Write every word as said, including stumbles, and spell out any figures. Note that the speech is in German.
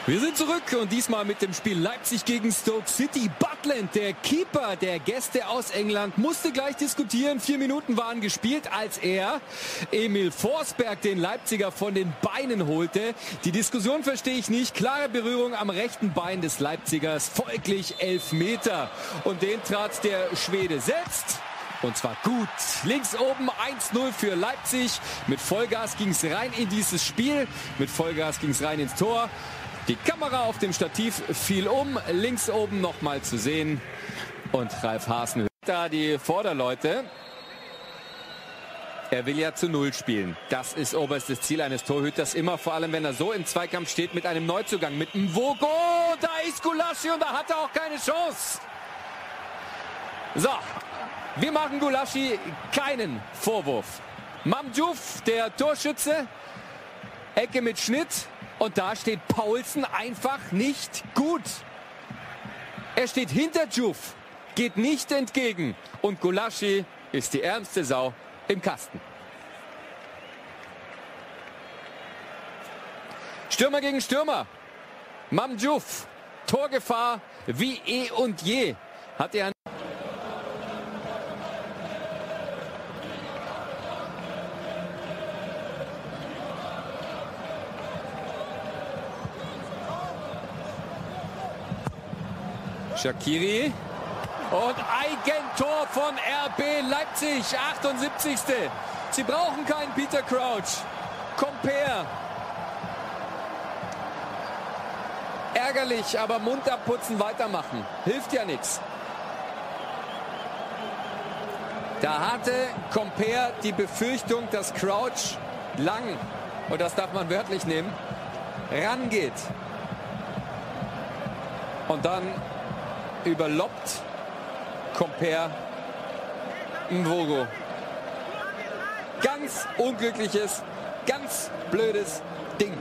Wir sind zurück und diesmal mit dem Spiel Leipzig gegen Stoke City. Butland, der Keeper der Gäste aus England, musste gleich diskutieren. Vier Minuten waren gespielt, als er Emil Forsberg, den Leipziger, von den Beinen holte. Die Diskussion verstehe ich nicht. Klare Berührung am rechten Bein des Leipzigers, folglich elf Meter. Und den trat der Schwede selbst. Und zwar gut. Links oben eins null für Leipzig. Mit Vollgas ging es rein in dieses Spiel. Mit Vollgas ging es rein ins Tor. Die Kamera auf dem Stativ fiel um. Links oben nochmal zu sehen. Und Ralf Hasen hört da die Vorderleute. Er will ja zu Null spielen. Das ist oberstes Ziel eines Torhüters. Immer, vor allem wenn er so im Zweikampf steht mit einem Neuzugang. Mit Mvogo. Da ist Gulaschi und da hat er auch keine Chance. So. Wir machen Gulaschi keinen Vorwurf. Mamdjouf, der Torschütze. Ecke mit Schnitt. Und da steht Paulsen einfach nicht gut. Er steht hinter Diouf, geht nicht entgegen. Und Gulaschi ist die ärmste Sau im Kasten. Stürmer gegen Stürmer. Mamdjouf, Torgefahr wie eh und je. Hat er Shaqiri und Eigentor von R B Leipzig, achtundsiebzigste Sie brauchen keinen Peter Crouch. Compare. Ärgerlich, aber Mund abputzen, weitermachen. Hilft ja nichts. Da hatte Compare die Befürchtung, dass Crouch lang, und das darf man wörtlich nehmen, rangeht. Und dann überloppt Compare Mvogo. Ganz unglückliches, ganz blödes Ding.